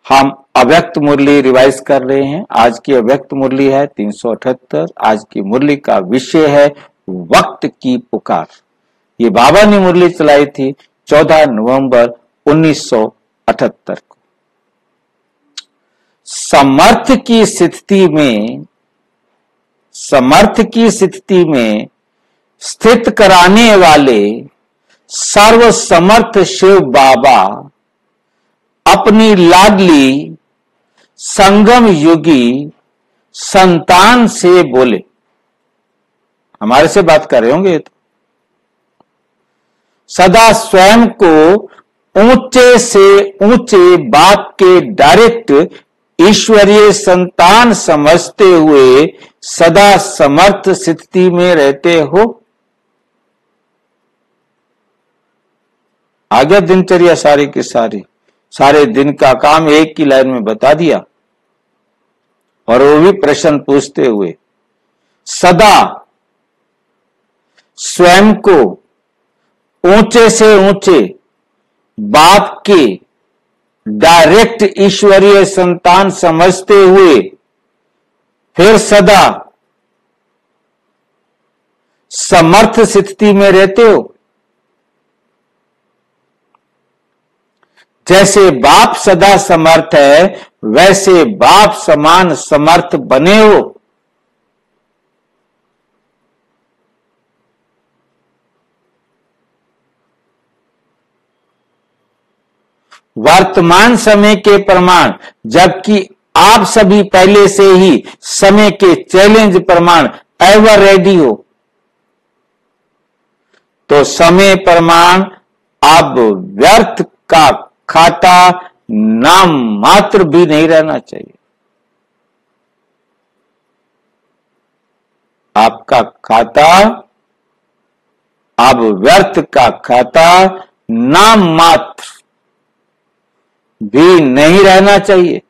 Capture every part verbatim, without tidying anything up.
हम अव्यक्त मुरली रिवाइज कर रहे हैं। आज की अव्यक्त मुरली है तीन सौ अठहत्तर। आज की मुरली का विषय है वक्त की पुकार। ये बाबा ने मुरली चलाई थी चौदह नवंबर उन्नीस सौ अठहत्तर को। समर्थ की स्थिति में समर्थ की स्थिति में स्थित कराने वाले सर्वसमर्थ शिव बाबा अपनी लाडली संगम युगी संतान से बोले। हमारे से बात कर रहे होंगे तो। सदा स्वयं को ऊंचे से ऊंचे बाप के डायरेक्ट ईश्वरीय संतान समझते हुए सदा समर्थ स्थिति में रहते हो। आगे दिनचर्या सारी की सारी, सारे दिन का काम एक ही लाइन में बता दिया, और वो भी प्रश्न पूछते हुए सदा स्वयं को ऊंचे से ऊंचे बाप के डायरेक्ट ईश्वरीय संतान समझते हुए फिर सदा समर्थ स्थिति में रहते हो। जैसे बाप सदा समर्थ है वैसे बाप समान समर्थ बने हो। वर्तमान समय के प्रमाण, जबकि आप सभी पहले से ही समय के चैलेंज प्रमाण एवर रेडी हो, तो समय प्रमाण अब व्यर्थ का खाता नाम मात्र भी नहीं रहना चाहिए। आपका खाता अब व्यर्थ का खाता नाम मात्र भी नहीं रहना चाहिए।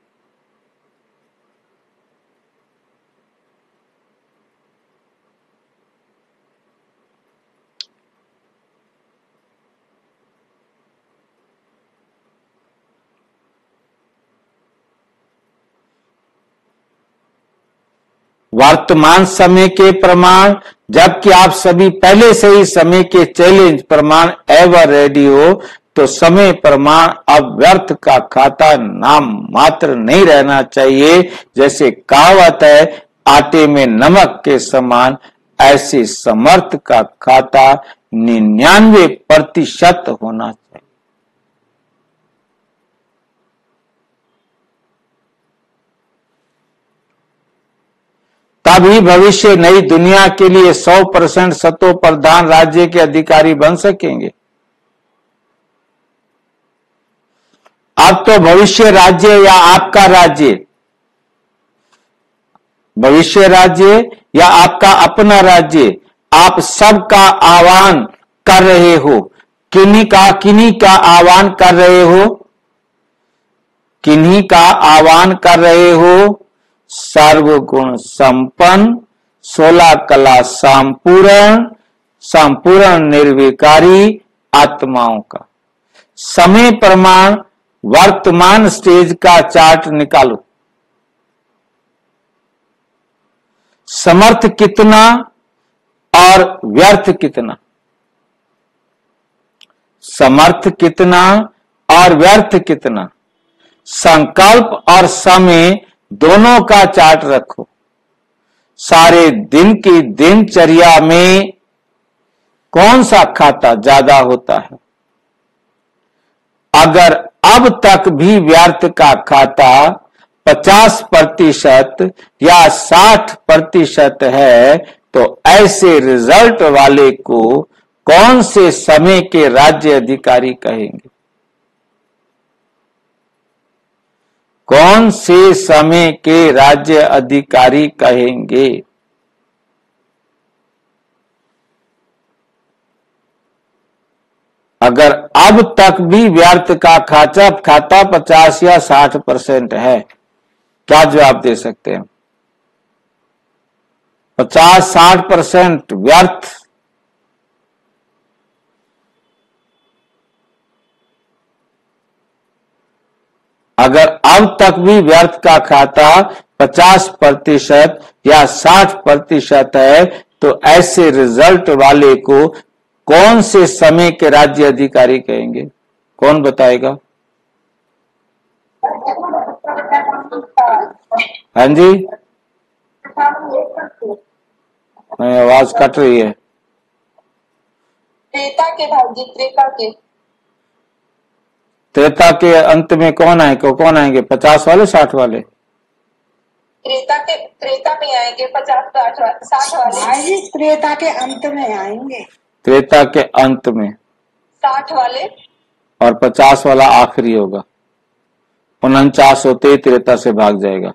वर्तमान समय के प्रमाण, जबकि आप सभी पहले से ही समय के चैलेंज प्रमाण एवर रेडी हो, तो समय प्रमाण अब व्यर्थ का खाता नाम मात्र नहीं रहना चाहिए। जैसे कहावत है आटे में नमक के समान, ऐसे समर्थ का खाता निन्यानवे प्रतिशत होना चाहिए। तभी भविष्य नई दुनिया के लिए सौ परसेंट सतो प्रधान राज्य के अधिकारी बन सकेंगे। अब तो भविष्य राज्य या आपका राज्य, भविष्य राज्य या आपका अपना राज्य, आप सबका आह्वान कर रहे हो। किन्हीं का किन्हीं का आह्वान कर रहे हो किन्हीं का आह्वान कर रहे हो सर्वगुण संपन्न, सोलह कला संपूर्ण, संपूर्ण निर्विकारी आत्माओं का। समय प्रमाण वर्तमान स्टेज का चार्ट निकालो। समर्थ कितना और व्यर्थ कितना, समर्थ कितना और व्यर्थ कितना, संकल्प और समय दोनों का चार्ट रखो। सारे दिन की दिनचर्या में कौन सा खाता ज्यादा होता है? अगर अब तक भी व्यर्थ का खाता पचास प्रतिशत या साठ प्रतिशत है, तो ऐसे रिजल्ट वाले को कौन से समय के राज्य अधिकारी कहेंगे? कौन से समय के राज्य अधिकारी कहेंगे? अगर अब तक भी व्यर्थ का खाता खाता पचास या साठ परसेंट है, क्या जवाब दे सकते हैं? पचास साठ परसेंट व्यर्थ, अगर अब तक भी व्यर्थ का खाता पचास प्रतिशत या साठ प्रतिशत है तो ऐसे रिजल्ट वाले को कौन से समय के राज्य अधिकारी कहेंगे? कौन बताएगा? हाँ जी, नहीं, आवाज कट रही है। त्रेता के भाई, त्रेता के त्रेता के अंत में कौन आएंगे? कौन आएंगे? पचास वाले, साठ वाले? त्रेता के त्रेता में आएंगे पचास साठ वाले। त्रेता के अंत में आएंगे। त्रेता के अंत में साठ वाले और पचास वाला आखिरी होगा। उनचास होते ही त्रेता से भाग जाएगा।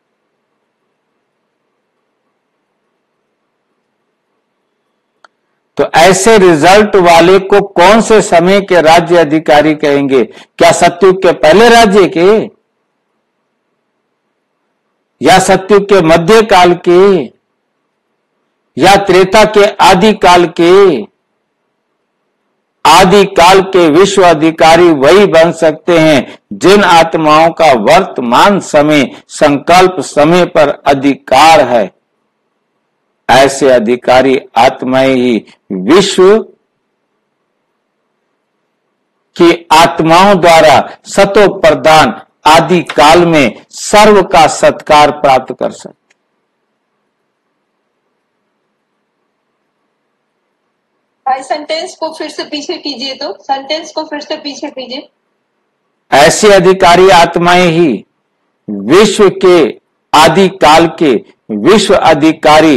तो ऐसे रिजल्ट वाले को कौन से समय के राज्य अधिकारी कहेंगे? क्या सतयुग के पहले राज्य के, या सतयुग के मध्य काल के, या त्रेता के आदि काल के? आदि काल के विश्व अधिकारी वही बन सकते हैं जिन आत्माओं का वर्तमान समय संकल्प समय पर अधिकार है। ऐसे अधिकारी आत्माएं ही विश्व की आत्माओं द्वारा सतो प्रदान आदि काल में सर्व का सत्कार प्राप्त कर सकते। भाई सेंटेंस को फिर से पीछे कीजिए, तो सेंटेंस को फिर से पीछे कीजिए। ऐसी अधिकारी आत्माएं ही विश्व के आदि काल के विश्व अधिकारी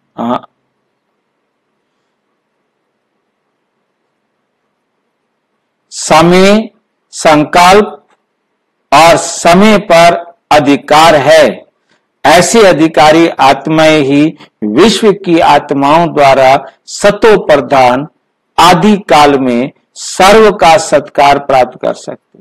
समय संकल्प और समय पर अधिकार है। ऐसे अधिकारी आत्माएं ही विश्व की आत्माओं द्वारा सतो प्रधान आदि काल में सर्व का सत्कार प्राप्त कर सकते।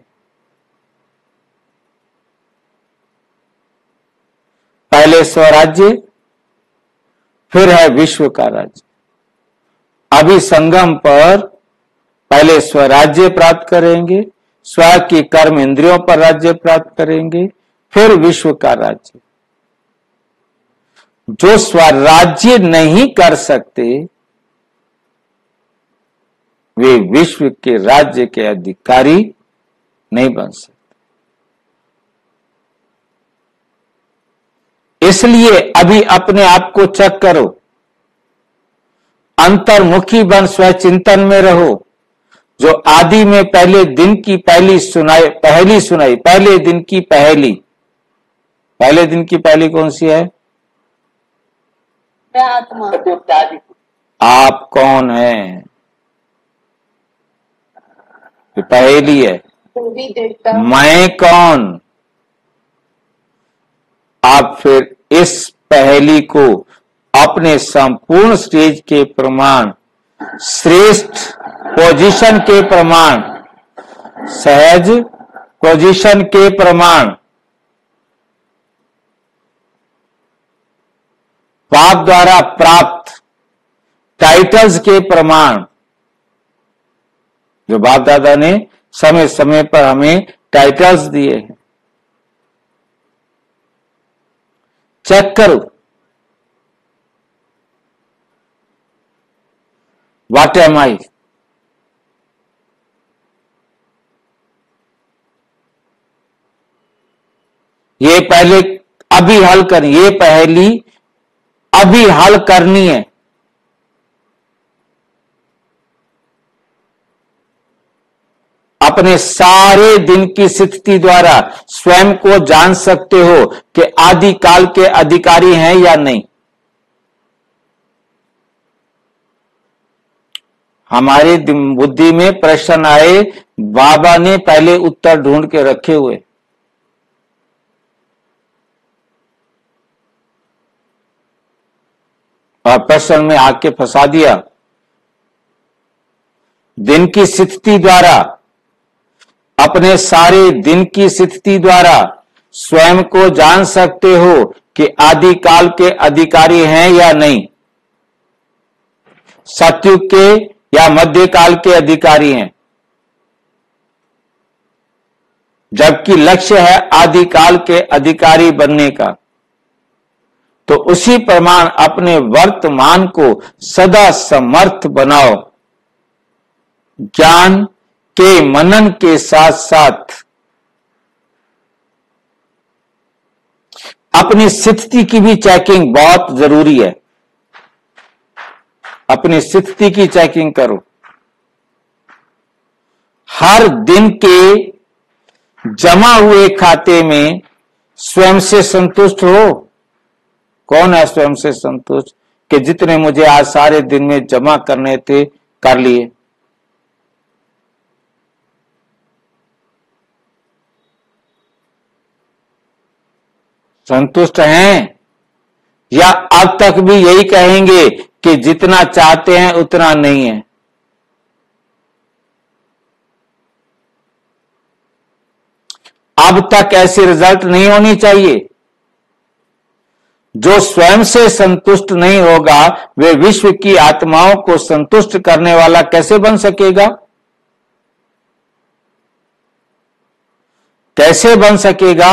पहले स्वराज्य, फिर है विश्व का राज्य। अभी संगम पर पहले स्वराज्य प्राप्त करेंगे, स्व की कर्म इंद्रियों पर राज्य प्राप्त करेंगे, फिर विश्व का राज्य। जो स्वराज्य नहीं कर सकते वे विश्व के राज्य के अधिकारी नहीं बन सकते। इसलिए अभी अपने आप को चेक करो, अंतर्मुखी बन स्वचिंतन में रहो। जो आदि में पहले दिन की पहली सुनाई पहली सुनाई पहले दिन की पहली पहले दिन की पहली कौन सी है? आत्मा। आप कौन है? पहली है। मैं कौन? आप फिर इस पहली को अपने संपूर्ण स्टेज के प्रमाण, श्रेष्ठ पोजीशन के प्रमाण, सहज पोजीशन के प्रमाण, पाप द्वारा प्राप्त टाइटल्स के प्रमाण, जो बाप दादा ने समय समय पर हमें टाइटल्स दिए हैं, चेक करो। What M I? ये पहले अभी हल कर, ये पहली अभी हल करनी है। अपने सारे दिन की स्थिति द्वारा स्वयं को जान सकते हो कि आदि काल के अधिकारी हैं या नहीं। हमारी बुद्धि में प्रश्न आए, बाबा ने पहले उत्तर ढूंढ के रखे हुए, और प्रश्न में आके फंसा दिया। दिन की स्थिति द्वारा, अपने सारे दिन की स्थिति द्वारा स्वयं को जान सकते हो कि आदि काल के अधिकारी हैं या नहीं, सतयुग के या मध्यकाल के अधिकारी हैं। जबकि लक्ष्य है आदिकाल के अधिकारी बनने का, तो उसी प्रमाण अपने वर्तमान को सदा समर्थ बनाओ। ज्ञान के मनन के साथ साथ अपनी स्थिति की भी चेकिंग बहुत जरूरी है। अपनी स्थिति की चेकिंग करो। हर दिन के जमा हुए खाते में स्वयं से संतुष्ट हो। कौन है स्वयं से संतुष्ट कि जितने मुझे आज सारे दिन में जमा करने थे कर लिए? संतुष्ट हैं या अब तक भी यही कहेंगे कि जितना चाहते हैं उतना नहीं है? अब तक ऐसी रिजल्ट नहीं होनी चाहिए। जो स्वयं से संतुष्ट नहीं होगा वे विश्व की आत्माओं को संतुष्ट करने वाला कैसे बन सकेगा? कैसे बन सकेगा?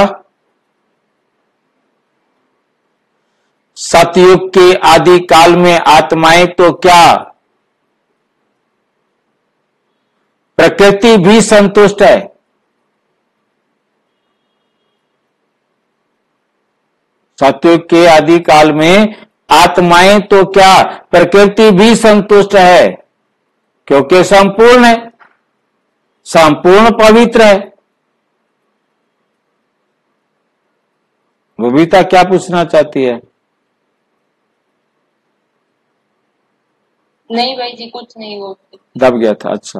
सतयुग के आदि काल में आत्माएं तो क्या, प्रकृति भी संतुष्ट है। सतयुग के आदि काल में आत्माएं तो क्या, प्रकृति भी संतुष्ट है, क्योंकि संपूर्ण है, संपूर्ण पवित्र है। बबीता क्या पूछना चाहती है? नहीं भाई जी, कुछ नहीं, वो दब गया था। अच्छा,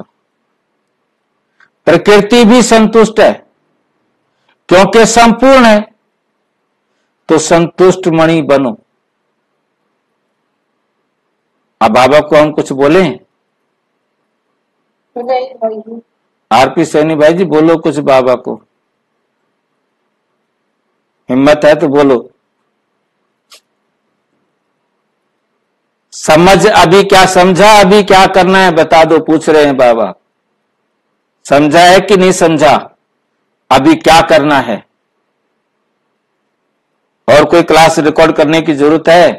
प्रकृति भी संतुष्ट है क्योंकि संपूर्ण है, तो संतुष्ट मणि बनो। अब बाबा को हम कुछ बोले? नहीं भाई जी। आरपी सैनी भाई जी बोलो कुछ बाबा को, हिम्मत है तो बोलो। समझ अभी क्या समझा, अभी क्या करना है बता दो, पूछ रहे हैं बाबा। समझा है कि नहीं समझा? अभी क्या करना है? और कोई क्लास रिकॉर्ड करने की जरूरत है?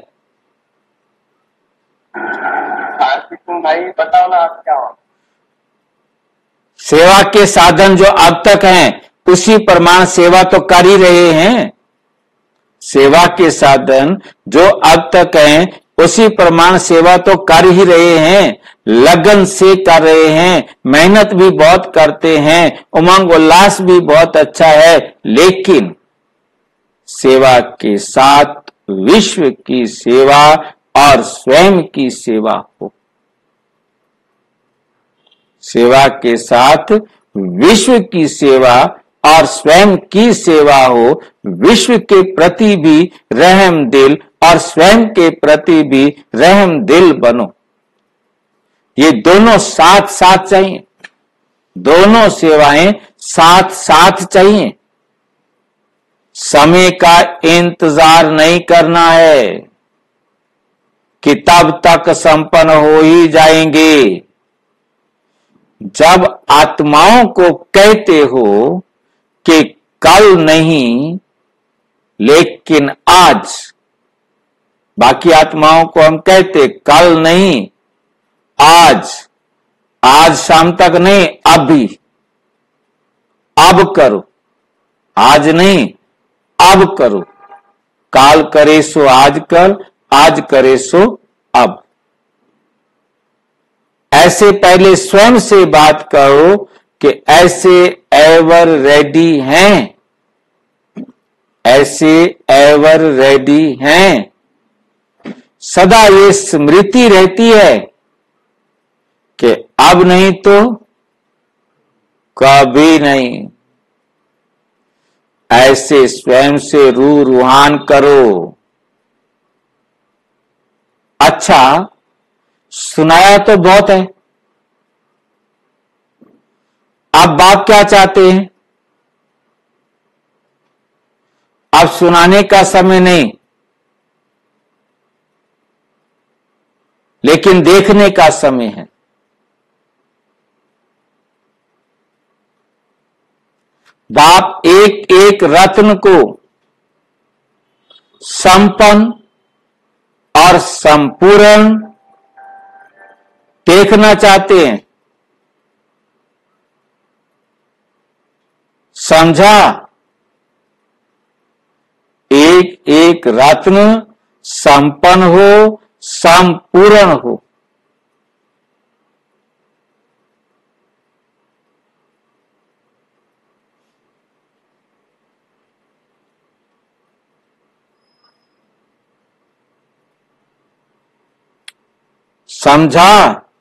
भाई बताओ ना आप क्या हो? सेवा के साधन जो अब तक हैं उसी प्रमाण सेवा तो कर ही रहे हैं। सेवा के साधन जो अब तक हैं उसी प्रमाण सेवा तो कर ही रहे हैं, लगन से कर रहे हैं, मेहनत भी बहुत करते हैं, उमंग उल्लास भी बहुत अच्छा है, लेकिन सेवा के साथ विश्व की सेवा और स्वयं की सेवा हो। सेवा के साथ विश्व की सेवा और स्वयं की सेवा हो। विश्व के प्रति भी रहम दिल और स्वयं के प्रति भी रहम दिल बनो। ये दोनों साथ साथ चाहिए, दोनों सेवाएं साथ साथ चाहिए। समय का इंतजार नहीं करना है कि तब तक संपन्न हो ही जाएंगे। जब आत्माओं को कहते हो कि कल नहीं लेकिन आज, बाकी आत्माओं को हम कहते कल नहीं आज, आज शाम तक नहीं अभी, अब करो, आज नहीं अब करो, काल करे सो आज कल, आज करे सो अब। ऐसे पहले स्वयं से बात करो कि ऐसे एवर रेडी हैं, ऐसे एवर रेडी हैं। सदा ये स्मृति रहती है कि अब नहीं तो कभी नहीं। ऐसे स्वयं से रू रूहान करो। अच्छा, सुनाया तो बहुत है, अब बाप क्या चाहते हैं? अब सुनाने का समय नहीं, लेकिन देखने का समय है। बाप एक एक रत्न को संपन्न और संपूर्ण देखना चाहते हैं। समझा? एक एक रत्न संपन्न हो, संपूर्ण हो। समझा?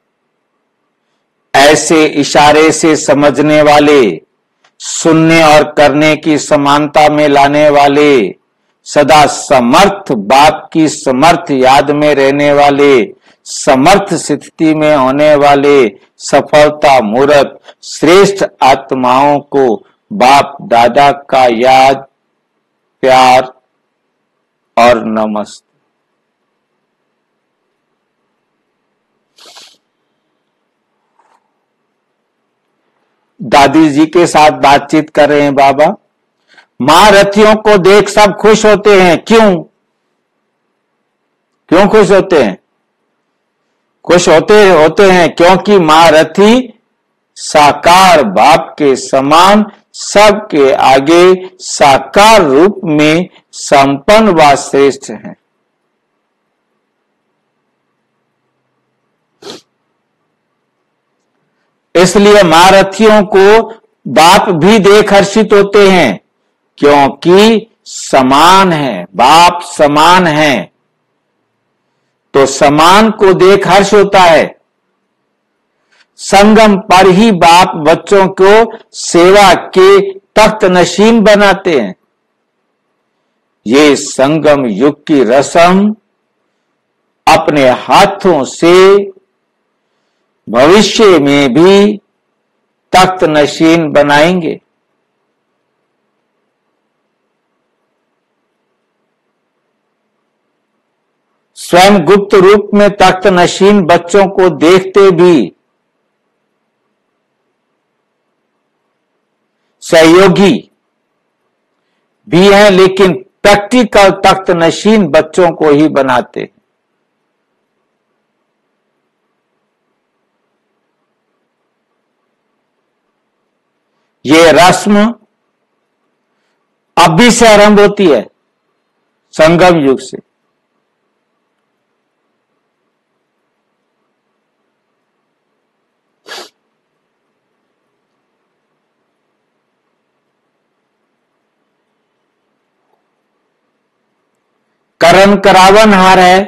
ऐसे इशारे से समझने वाले, सुनने और करने की समानता में लाने वाले, सदा समर्थ बाप की समर्थ याद में रहने वाले, समर्थ स्थिति में होने वाले सफलता मूर्त श्रेष्ठ आत्माओं को बाप दादा का याद, प्यार और नमस्ते। दादी जी के साथ बातचीत कर रहे हैं बाबा। महारथियों को देख सब खुश होते हैं। क्यों क्यों खुश होते हैं? खुश होते होते हैं क्योंकि महारथी साकार बाप के समान सबके आगे साकार रूप में संपन्न व श्रेष्ठ हैं। इसलिए महारथियों को बाप भी देख हर्षित होते हैं क्योंकि समान है, बाप समान है, तो समान को देख हर्ष होता है। संगम पर ही बाप बच्चों को सेवा के तख्त नशीन बनाते हैं। ये संगम युग की रस्म अपने हाथों से भविष्य में भी तख्त नशीन बनाएंगे। स्वयं गुप्त रूप में तख्त नशीन बच्चों को देखते भी सहयोगी भी हैं, लेकिन प्रैक्टिकल तख्त नशीन बच्चों को ही बनाते। ये रस्म अभी से आरंभ होती है, संगम युग से। करण करावन हार है,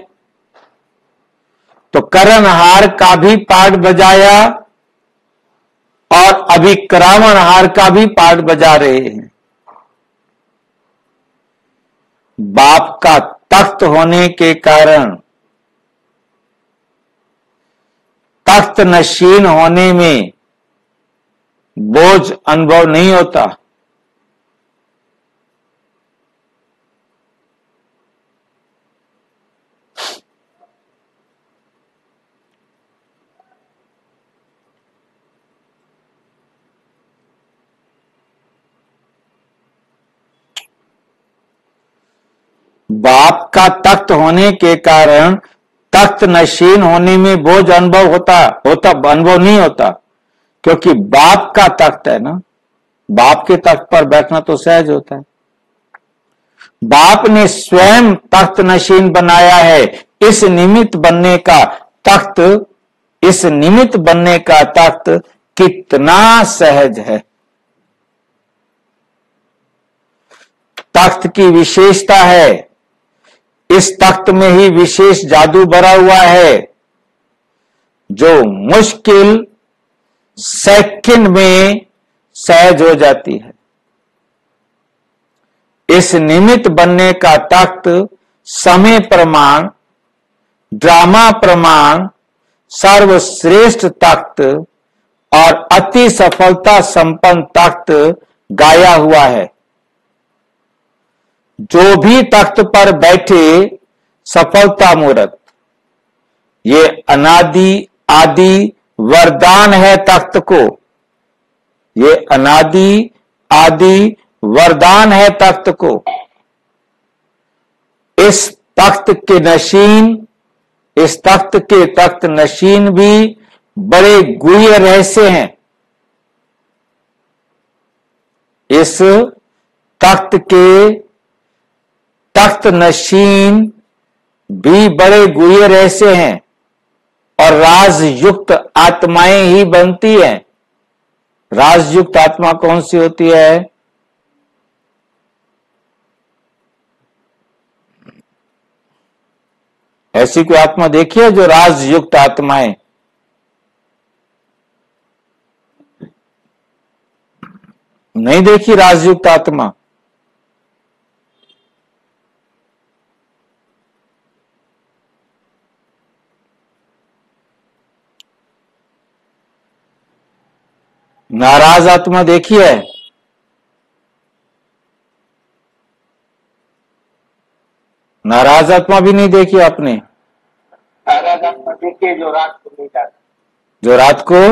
तो करण हार का भी पाठ बजाया और अभी करावन हार का भी पाठ बजा रहे हैं। बाप का तख्त होने के कारण तख्त नशीन होने में बोझ अनुभव नहीं होता। बाप का तख्त होने के कारण तख्त नशीन होने में बोझ अनुभव होता होता अनुभव नहीं होता, क्योंकि बाप का तख्त है ना। बाप के तख्त पर बैठना तो सहज होता है। बाप ने स्वयं तख्त नशीन बनाया है। इस निमित्त बनने का तख्त इस निमित्त बनने का तख्त कितना सहज है। तख्त की विशेषता है, इस तख्त में ही विशेष जादू भरा हुआ है, जो मुश्किल सेकंड में सहज हो जाती है। इस निमित्त बनने का तख्त समय प्रमाण, ड्रामा प्रमाण, सर्वश्रेष्ठ तख्त और अति सफलता संपन्न तख्त गाया हुआ है। जो भी तख्त पर बैठे सफलता मूर्त, ये अनादि आदि वरदान है तख्त को। ये अनादि आदि वरदान है तख्त को। इस तख्त के नशीन इस तख्त के तख्त नशीन भी बड़े गुह्य रहस्य हैं। इस तख्त के तख्त नशीन भी बड़े गुह्य रहस्य हैं और राजयुक्त आत्माएं ही बनती हैं। राजयुक्त आत्मा कौन सी होती है? ऐसी कोई आत्मा देखी है जो राजयुक्त आत्माएं? नहीं देखी राजयुक्त आत्मा। नाराज आत्मा देखी है? नाराज आत्मा भी नहीं देखी आपने? नाराज आत्मा देखिए जो रात को नहीं जानती, जो रात को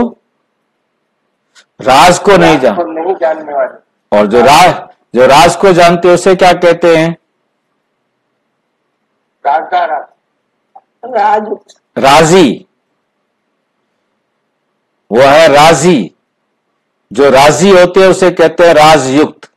राज को नहीं जान नहीं जानने वाले, और जो राज जो राज को जानते उसे क्या कहते हैं? राजदार राज राजी। वो है राजी। जो राजी होते हैं उसे कहते हैं राजयुक्त।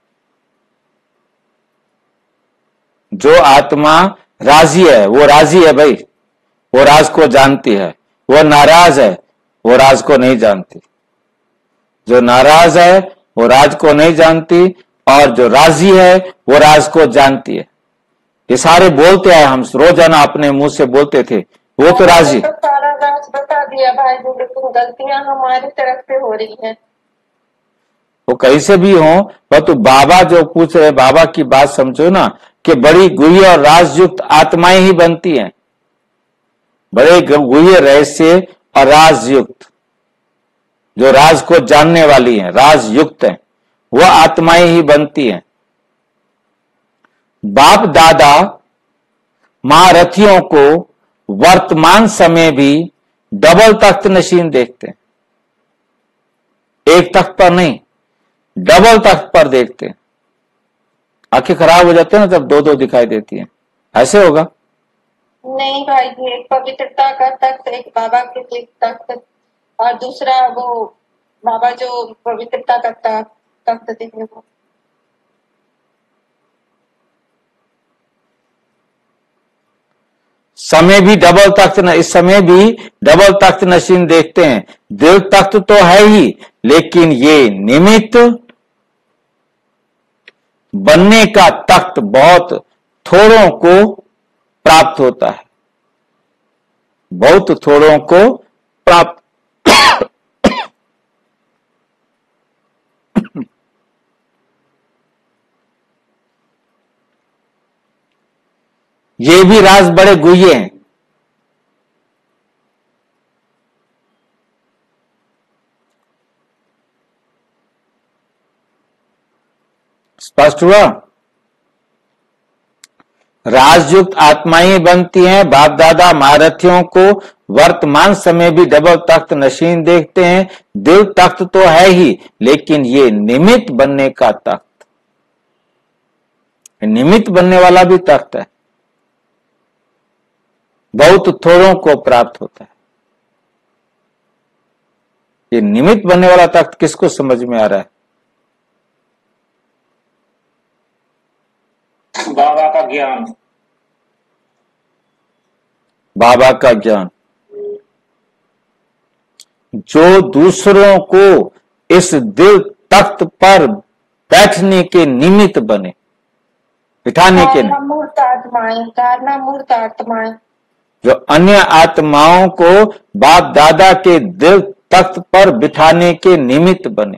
जो आत्मा राजी है वो राजी है भाई, वो राज को जानती है। वो नाराज है, वो राज को नहीं जानती। जो नाराज है वो राज को नहीं जानती और जो राजी है वो राज को जानती है। ये सारे बोलते हैं, हम रोजाना अपने मुंह से बोलते थे वो तो राजी। तो सारा राज बता दिया भाई जी, लेकिन गलतियां हमारी तरफ से हो रही हैं। वो कहीं से भी हो, वह तो बाबा जो पूछ रहे, बाबा की बात समझो ना कि बड़ी गुह्य और राजयुक्त आत्माएं ही बनती हैं। बड़े गुह्य रहस्य और राजयुक्त, जो राज को जानने वाली हैं, राजयुक्त हैं, वह आत्माएं ही बनती हैं। बाप दादा महारथियों को वर्तमान समय भी डबल तख्त नशीन देखते हैं। एक तख्त पर नहीं, डबल तख्त पर देखते हैं। आंखें खराब हो जाती है ना तब दो दो दिखाई देती हैं। ऐसे होगा? नहीं भाई जी, एक पवित्रता का तख्त, एक बाबा के लिए तख्त, और दूसरा वो बाबा जो पवित्रता का तख्त तख्त देंगे वो। समय भी डबल तख्त न, इस समय भी डबल तख्त नशीन देखते हैं। दिल तख्त तो है ही, लेकिन ये निमित्त बनने का तख्त बहुत थोड़ों को प्राप्त होता है। बहुत थोड़ों को प्राप्त ये भी राज बड़े गुह्य हैं। स्पष्ट हुआ? राजयुक्त आत्माएं बनती हैं। बाप दादा महारथियों को वर्तमान समय भी डबल तख्त नशीन देखते हैं। दिल तख्त तो है ही, लेकिन ये निमित्त बनने का तख्त, निमित्त बनने वाला भी तख्त है, बहुत थोड़ों को प्राप्त होता है। ये निमित्त बनने वाला तख्त किसको समझ में आ रहा है? बाबा का ज्ञान। बाबा का ज्ञान जो दूसरों को इस दिल तख्त पर बैठने के निमित्त बने, बिठाने के निमित्त। मूर्त आत्माएं, धारणा मूर्त आत्माएं, जो अन्य आत्माओं को बाप दादा के दिल तख्त पर बिठाने के निमित्त बने।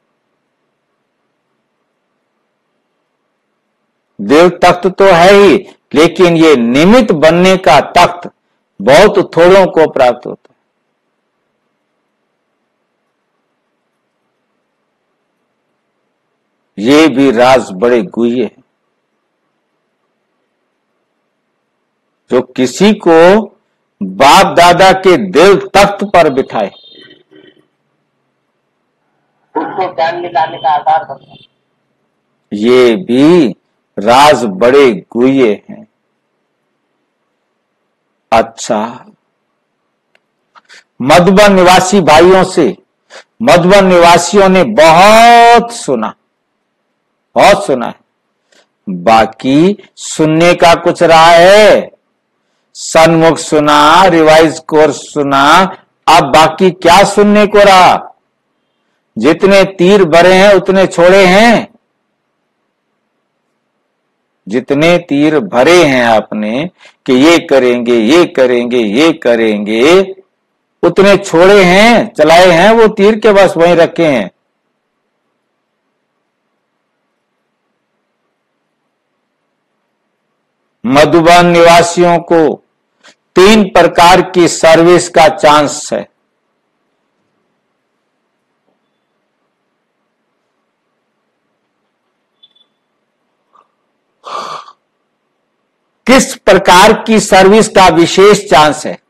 दिल तख्त तो है ही, लेकिन ये निमित्त बनने का तख्त बहुत थोड़ों को प्राप्त होता है। ये भी राज बड़े गुह्य है। जो किसी को बाप दादा के दिल तख्त पर बिठाए, उसको ज्ञान मिलाने का आधार बनता है। ये भी राज बड़े गुह्य हैं। अच्छा, मधुबन निवासी भाइयों से मधुबन निवासियों ने बहुत सुना, बहुत सुना है, बाकी सुनने का कुछ रहा है। सन्मुख सुना, रिवाइज कोर्स सुना, अब बाकी क्या सुनने को रहा? जितने तीर भरे हैं उतने छोड़े हैं। जितने तीर भरे हैं आपने कि ये करेंगे, ये करेंगे, ये करेंगे, उतने छोड़े हैं, चलाए हैं वो तीर के बस वहीं रखे हैं। मधुबन निवासियों को तीन प्रकार की सर्विस का चांस है। किस प्रकार की सर्विस का विशेष चांस है?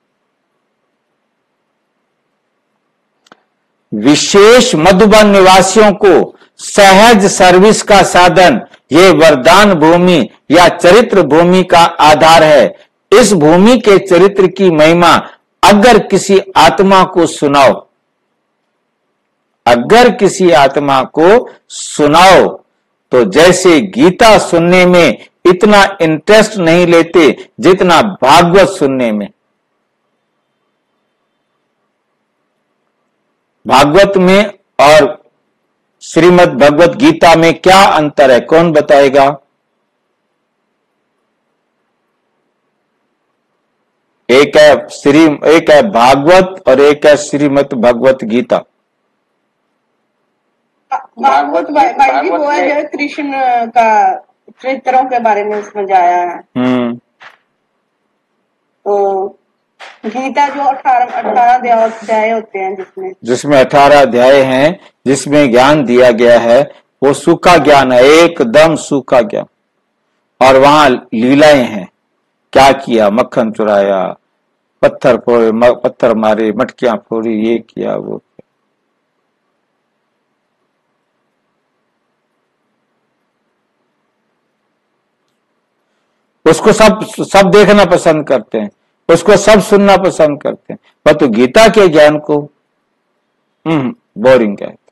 विशेष मधुबन निवासियों को सहज सर्विस का साधन ये वरदान भूमि या चरित्र भूमि का आधार है। इस भूमि के चरित्र की महिमा अगर किसी आत्मा को सुनाओ, अगर किसी आत्मा को सुनाओ तो जैसे गीता सुनने में इतना इंटरेस्ट नहीं लेते जितना भागवत सुनने में। भागवत में और श्रीमद् भगवत गीता में क्या अंतर है, कौन बताएगा? एक है श्री एक है भागवत और एक है श्रीमद् भगवत गीता। भागवत भाई भाई जी वो है जो कृष्ण का चरित्रों के बारे में समझाया है। हम्म तो गीता जो अठारह अठारह अध्याय होते हैं जिसमें जिसमें अठारह अध्याय हैं, जिसमें ज्ञान दिया गया है वो सूखा ज्ञान है, एकदम सूखा ज्ञान। और वहां लीलाएं हैं, क्या किया, मक्खन चुराया, पत्थर फोड़े, पत्थर मारे, मटकियां फोड़ी, ये किया वो किया। उसको सब सब देखना पसंद करते हैं, उसको सब सुनना पसंद करते हैं, पर तो गीता के ज्ञान को हम्म बोरिंग कहते हैं।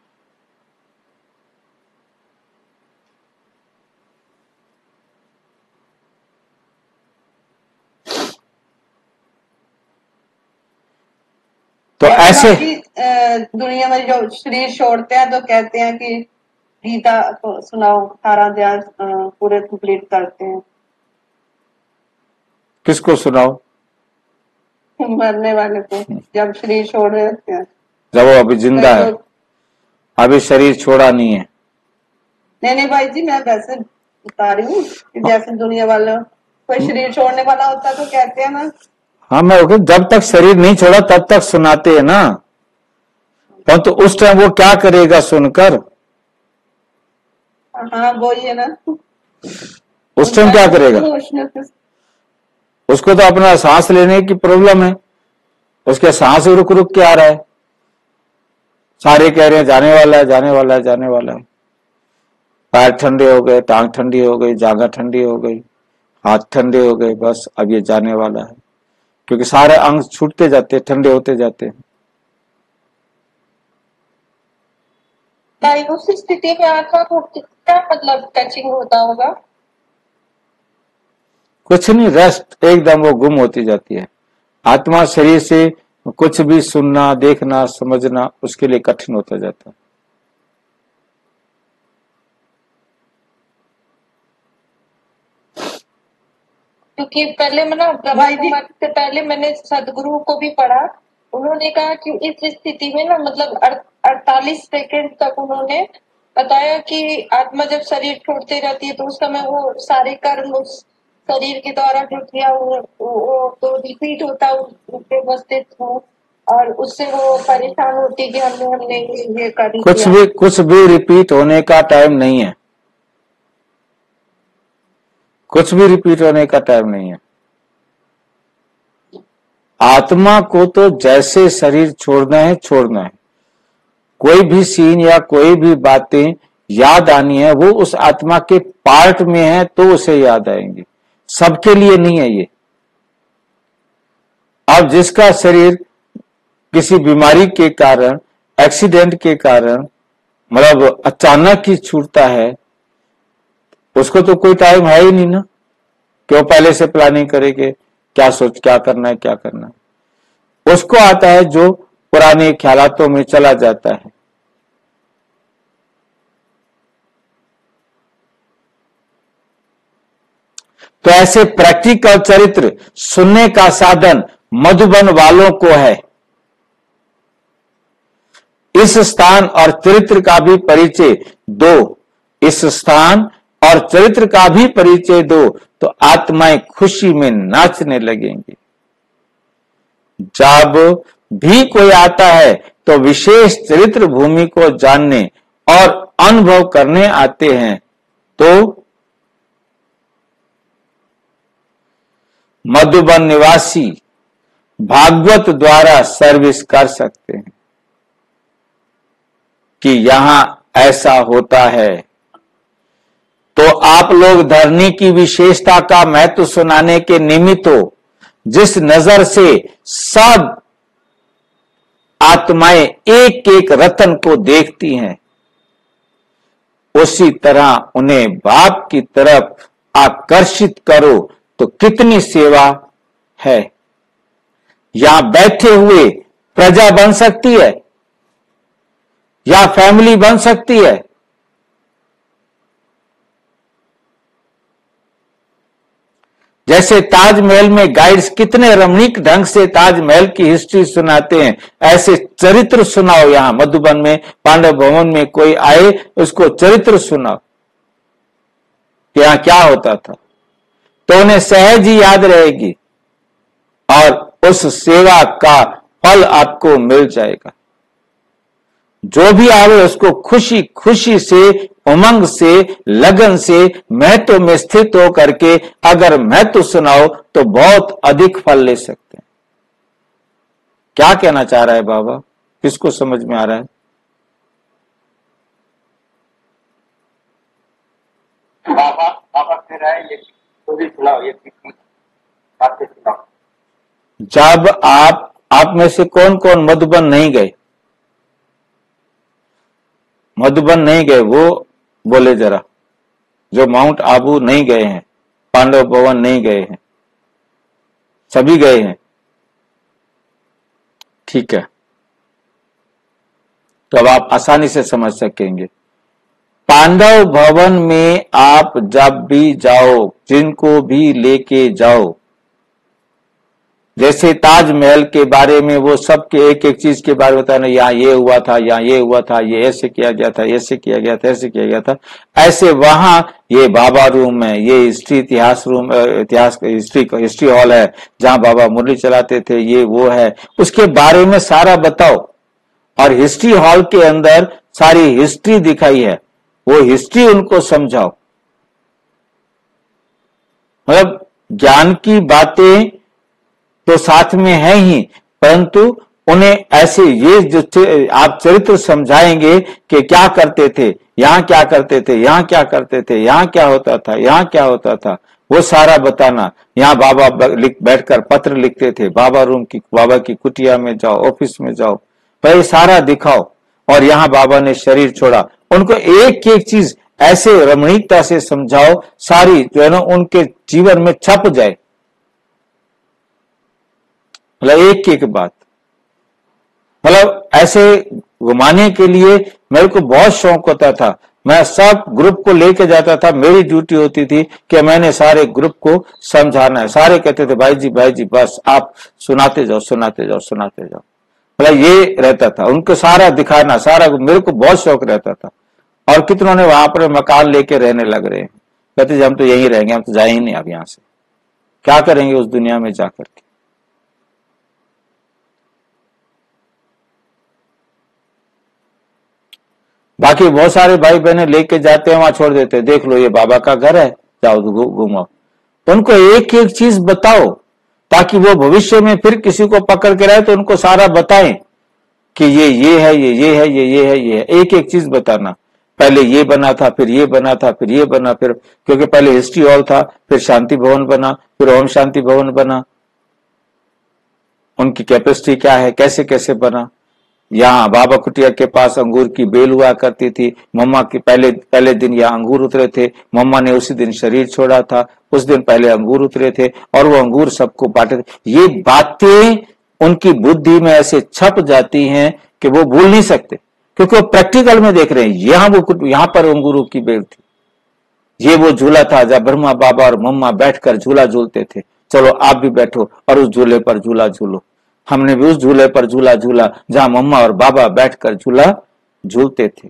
तो ऐसे दुनिया में जो शरीर छोड़ते हैं तो कहते हैं कि गीता को सुनाओ, अठारह अध्याय पूरे कंप्लीट करते हैं। किसको सुनाओ? मरने वाले को, जब शरीर छोड़ रहे होते हैं। जब वो अभी जिंदा है, अभी शरीर छोड़ा नहीं है। नहीं नहीं भाई जी, मैं वैसे बता रही हूँ कि जैसे दुनिया वाले कोई शरीर छोड़ने वाला होता है तो कहते हैं ना। हाँ, मैं जब तक शरीर नहीं छोड़ा तब तक सुनाते हैं ना, तो उस टाइम वो क्या करेगा सुनकर? हाँ वो ही है ना, उस टाइम क्या करेगा? उसको तो अपना सांस लेने की प्रॉब्लम है, उसके सांस रुक रुक के आ रहा है। सारे कह रहे हैं जाने वाला है, जाने वाला है, जाने वाला है। पैर ठंडे हो गए, टांग ठंडी हो गई, जांघा ठंडी हो गई, हाथ ठंडे हो गए, बस अब ये जाने वाला है, क्योंकि सारे अंग छूटते जाते, ठंडे होते जाते हैं। उस स्थिति में आत्मा को क्या मतलब टचिंग होता होगा? कुछ नहीं, रेस्ट, एकदम वो गुम होती जाती है आत्मा। शरीर से कुछ भी सुनना, देखना, समझना उसके लिए कठिन होता जाता है। क्योंकि पहले मैंने भाई जी से पहले मैंने सदगुरु को भी पढ़ा, उन्होंने कहा कि इस स्थिति में ना मतलब अड़तालीस सेकेंड तक उन्होंने बताया कि आत्मा जब शरीर छोड़ती रहती है तो उस समय वो सारे कर्म उस शरीर के द्वारा जो किया वो, वो तो रिपीट होता उनके मस्तिष्क हो, और उससे वो परेशान होती कि हमने हमने ये कर कुछ भी कुछ भी रिपीट होने का टाइम नहीं है, कुछ भी रिपीट होने का टाइम नहीं है। आत्मा को तो जैसे शरीर छोड़ना है छोड़ना है, कोई भी सीन या कोई भी बातें याद आनी है वो उस आत्मा के पार्ट में है तो उसे याद आएंगे, सबके लिए नहीं है ये। अब जिसका शरीर किसी बीमारी के कारण, एक्सीडेंट के कारण, मतलब अचानक ही छूटता है, उसको तो कोई टाइम है ही नहीं ना कि वो पहले से प्लानिंग करेंगे क्या सोच क्या करना है क्या करना है। उसको आता है जो पुराने ख्यालातों में चला जाता है। तो ऐसे प्रैक्टिकल चरित्र सुनने का साधन मधुबन वालों को है। इस स्थान और चरित्र का भी परिचय दो, इस स्थान और चरित्र का भी परिचय दो तो आत्माएं खुशी में नाचने लगेंगी। जब भी कोई आता है तो विशेष चरित्र भूमि को जानने और अनुभव करने आते हैं तो मधुबन निवासी भागवत द्वारा सर्विस कर सकते हैं कि यहां ऐसा होता है। तो आप लोग धरनी की विशेषता का महत्व सुनाने के निमित्त हो। जिस नजर से सब आत्माएं एक एक रतन को देखती हैं, उसी तरह उन्हें बाप की तरफ आकर्षित करो तो कितनी सेवा है। यहां बैठे हुए प्रजा बन सकती है या फैमिली बन सकती है। जैसे ताजमहल में गाइड्स कितने रमणीक ढंग से ताजमहल की हिस्ट्री सुनाते हैं, ऐसे चरित्र सुनाओ। यहां मधुबन में पांडव भवन में कोई आए, उसको चरित्र सुनाओ कि यहां क्या होता था, तो उन्हें सहज ही याद रहेगी और उस सेवा का फल आपको मिल जाएगा। जो भी आवे उसको खुशी खुशी से, उमंग से, लगन से महत्व में स्थित हो करके अगर महत्व सुनाओ तो बहुत अधिक फल ले सकते हैं। क्या कहना चाह रहा है बाबा, किसको समझ में आ रहा है? बाबा बाबा कह रहा है ये तो भी सुनाओ, ये बातें सुनाओ। जब आप आप में से कौन कौन मधुबन नहीं गए, मधुबन नहीं गए वो बोले जरा। जो माउंट आबू नहीं गए हैं, पांडव भवन नहीं गए हैं, सभी गए हैं, ठीक है। तो अब आप आसानी से समझ सकेंगे। पांडव भवन में आप जब भी जाओ, जिनको भी लेके जाओ, जैसे ताजमहल के बारे में वो सबके एक एक चीज के बारे में बताना, यहाँ ये हुआ था, यहाँ ये हुआ था, ये ऐसे किया गया था, ऐसे किया गया था, ऐसे किया गया था, ऐसे वहां ये बाबा रूम है, ये हिस्ट्री इतिहास रूम, इतिहास हिस्ट्री हिस्ट्री हॉल है जहां बाबा मुरली चलाते थे, ये वो है, उसके बारे में सारा बताओ। और हिस्ट्री हॉल के अंदर सारी हिस्ट्री दिखाई है, वो हिस्ट्री उनको समझाओ। मतलब ज्ञान की बातें तो साथ में है ही, परंतु उन्हें ऐसे ये जो आप चरित्र समझाएंगे कि क्या करते थे, यहाँ क्या करते थे, यहाँ क्या करते थे, यहाँ क्या होता था, यहाँ क्या होता था, वो सारा बताना। यहाँ बाबा बैठकर पत्र लिखते थे, बाबा रूम की, बाबा की कुटिया में जाओ, ऑफिस में जाओ, पर सारा दिखाओ। और यहाँ बाबा ने शरीर छोड़ा, उनको एक एक चीज ऐसे रमणीकता से समझाओ, सारी जो है ना उनके जीवन में छप जाए। मतलब एक एक बात, मतलब ऐसे घुमाने के लिए मेरे को बहुत शौक होता था। मैं सब ग्रुप को लेके जाता था, मेरी ड्यूटी होती थी कि मैंने सारे ग्रुप को समझाना है। सारे कहते थे भाई जी भाई जी बस आप सुनाते जाओ सुनाते जाओ सुनाते जाओ, मतलब ये रहता था उनको सारा दिखाना, सारा मेरे को बहुत शौक रहता था। और कितनों ने वहां पर मकान लेके रहने लग रहे हैं, कहते हम तो यहीं रहेंगे, हम तो जाए ही नहीं अब यहां से, क्या करेंगे उस दुनिया में जाकर के। बाकी बहुत सारे भाई बहने लेके जाते हैं, वहां छोड़ देते हैं, देख लो ये बाबा का घर है, जाओ घूमो। उनको एक एक चीज बताओ ताकि वो भविष्य में फिर किसी को पकड़ के रहे तो उनको सारा बताएं। कि ये ये है, ये ये है, ये ये है, ये है, एक एक चीज बताना। पहले ये बना था, फिर ये बना था, फिर ये बना, फिर क्योंकि पहले हिस्ट्री हॉल था, फिर शांति भवन बना, फिर ओम शांति भवन बना, उनकी कैपेसिटी क्या है, कैसे कैसे बना। यहाँ बाबा कुटिया के पास अंगूर की बेल हुआ करती थी, मम्मा के पहले पहले दिन यहाँ अंगूर उतरे थे, मम्मा ने उसी दिन शरीर छोड़ा था, उस दिन पहले अंगूर उतरे थे और वो अंगूर सबको बांटे थे। ये बातें उनकी बुद्धि में ऐसे छप जाती हैं कि वो भूल नहीं सकते, क्योंकि वो प्रैक्टिकल में देख रहे हैं। यहाँ वो यहाँ पर अंगूरों की बेल थी, ये वो झूला था जब ब्रह्मा बाबा और मम्मा बैठकर झूला झूलते थे, चलो आप भी बैठो और उस झूले पर झूला झूलो। हमने भी उस झूले पर झूला झूला जहां मम्मा और बाबा बैठकर झूला झूलते थे।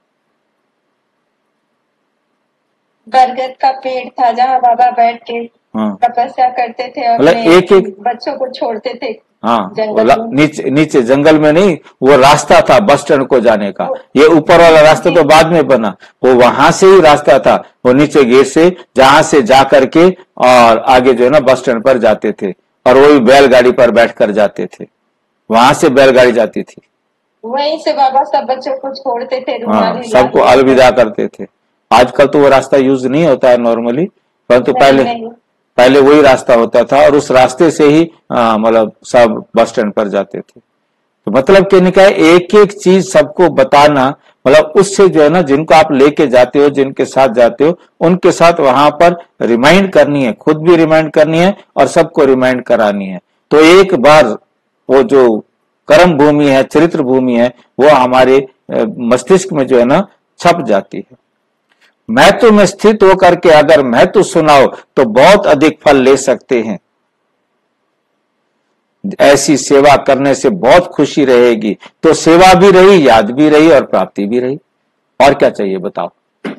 बरगद का पेड़ था जहाँ बाबा बैठ के हाँ, तपस्या करते थे और मतलब एक एक बच्चों को छोड़ते थे। हाँ, जंगल में। नीचे नीचे जंगल में नहीं, वो रास्ता था बस स्टैंड को जाने का। ये ऊपर वाला रास्ता तो बाद में बना, वो वहां से ही रास्ता था, वो नीचे गेट से जहां से जा करके और आगे जो है ना बस स्टैंड पर जाते थे, और वही बैलगाड़ी पर बैठकर जाते थे, वहां से बैलगाड़ी जाती थी। वहीं से बाबा सब बच्चों को छोड़ते थे, हाँ, सबको अलविदा करते थे। आजकल तो वो रास्ता यूज नहीं होता है नॉर्मली, परंतु पहले नहीं। पहले वही रास्ता होता था और उस रास्ते से ही मतलब सब बस स्टैंड पर जाते थे। तो मतलब कहने का है एक एक चीज सबको बताना, मतलब उससे जो है ना जिनको आप लेके जाते हो, जिनके साथ जाते हो, उनके साथ वहां पर रिमाइंड करनी है, खुद भी रिमाइंड करनी है और सबको रिमाइंड करानी है। तो एक बार वो जो कर्म भूमि है, चरित्र भूमि है, वो हमारे मस्तिष्क में जो है ना छप जाती है। महत्व में स्थित होकर के अगर महत्व सुनाओ तो बहुत अधिक फल ले सकते हैं। ऐसी सेवा करने से बहुत खुशी रहेगी, तो सेवा भी रही, याद भी रही और प्राप्ति भी रही। और क्या चाहिए बताओ।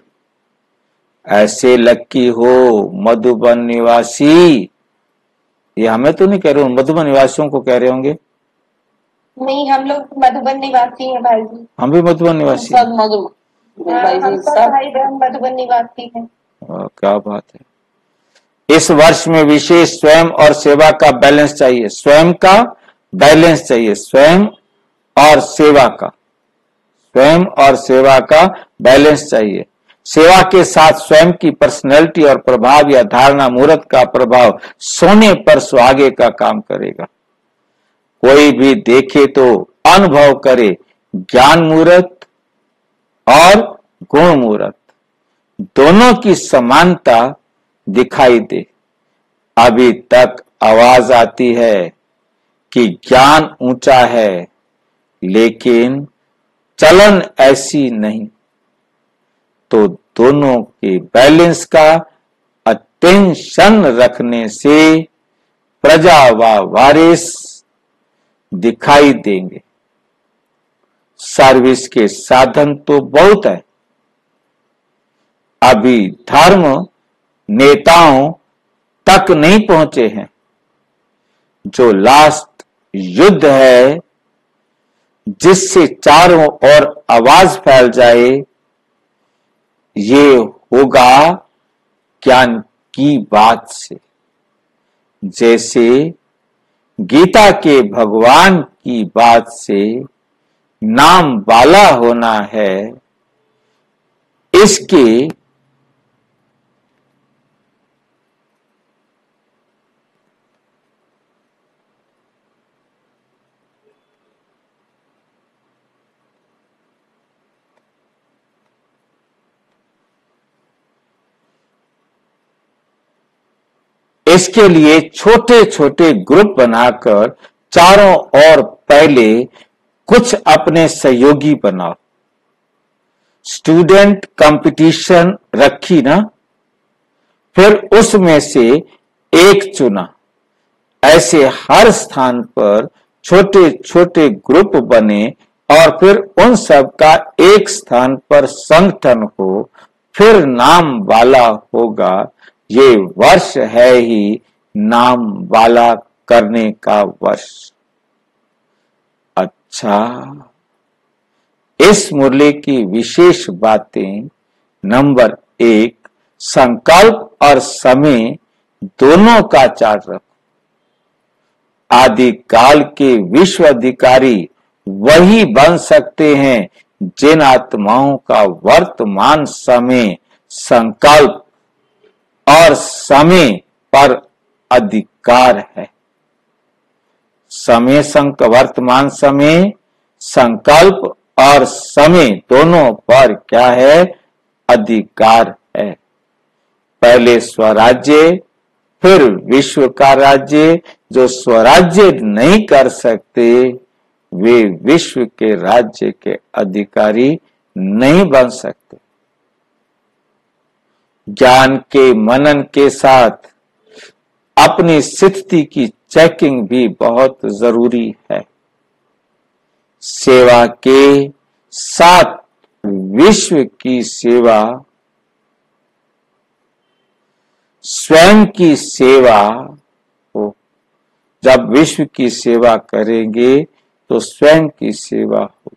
ऐसे लक्की हो मधुबन निवासी, ये हमें तो नहीं कह रहे हो, मधुबन निवासियों को कह रहे होंगे। नहीं, हम लोग मधुबन निवासी हैं भाई जी। हम भी मधुबन निवासी सब मधुबन हम सब भाई बहन मधुबन निवासी हैं। क्या बात है। इस वर्ष में विशेष स्वयं और सेवा का बैलेंस चाहिए, स्वयं का बैलेंस चाहिए, स्वयं और सेवा का, स्वयं और सेवा का बैलेंस चाहिए। सेवा के साथ स्वयं की पर्सनैलिटी और प्रभाव या धारणा मुहूर्त का प्रभाव सोने पर सुहागे का काम करेगा। कोई भी देखे तो अनुभव करे ज्ञान मुहूर्त और गुण मुहूर्त दोनों की समानता दिखाई दे। अभी तक आवाज आती है कि ज्ञान ऊंचा है, लेकिन चलन ऐसी नहीं। तो दोनों के बैलेंस का अटेंशन रखने से प्रजा व वारिस दिखाई देंगे। सर्विस के साधन तो बहुत है, अभी धर्म नेताओं तक नहीं पहुंचे हैं। जो लास्ट युद्ध है जिससे चारों ओर आवाज फैल जाए, ये होगा ज्ञान की बात से। जैसे गीता के भगवान की बात से नाम वाला होना है, इसके इसके लिए छोटे छोटे ग्रुप बनाकर चारों ओर पहले कुछ अपने सहयोगी बनाओ। स्टूडेंट कंपटीशन रखी ना, फिर उसमें से एक चुना। ऐसे हर स्थान पर छोटे छोटे ग्रुप बने और फिर उन सब का एक स्थान पर संगठन हो, फिर नाम वाला होगा। ये वर्ष है ही नाम वाला करने का वर्ष। अच्छा, इस मुरली की विशेष बातें। नंबर एक, संकल्प और समय दोनों का चार्ट रखो। आदि काल के विश्व अधिकारी वही बन सकते हैं जिन आत्माओं का वर्तमान समय संकल्प और समय पर अधिकार है। समय संक वर्तमान समय संकल्प और समय दोनों पर क्या है? अधिकार है। पहले स्वराज्य फिर विश्व का राज्य। जो स्वराज्य नहीं कर सकते वे विश्व के राज्य के अधिकारी नहीं बन सकते। ज्ञान के मनन के साथ अपनी स्थिति की चेकिंग भी बहुत जरूरी है। सेवा के साथ विश्व की सेवा, स्वयं की सेवा हो। जब विश्व की सेवा करेंगे तो स्वयं की सेवा हो।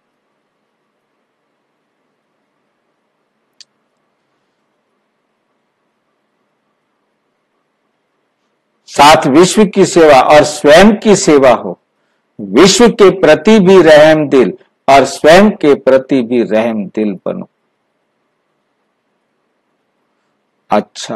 साथ विश्व की सेवा और स्वयं की सेवा हो। विश्व के प्रति भी रहम दिल और स्वयं के प्रति भी रहम दिल बनो। अच्छा,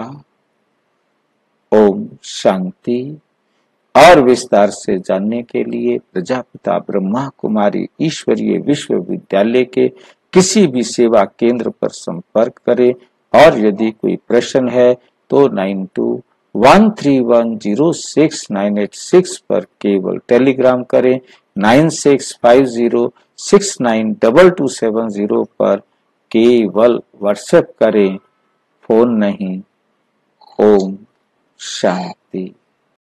ओम शांति। और विस्तार से जानने के लिए प्रजापिता ब्रह्मा कुमारी ईश्वरीय विश्वविद्यालय के किसी भी सेवा केंद्र पर संपर्क करें। और यदि कोई प्रश्न है तो nine two one three one zero six nine eight six पर केवल टेलीग्राम करें। Nine six five zero six nine double two seven zero पर केवल व्हाट्सएप करें, फोन नहीं। ओम शांति।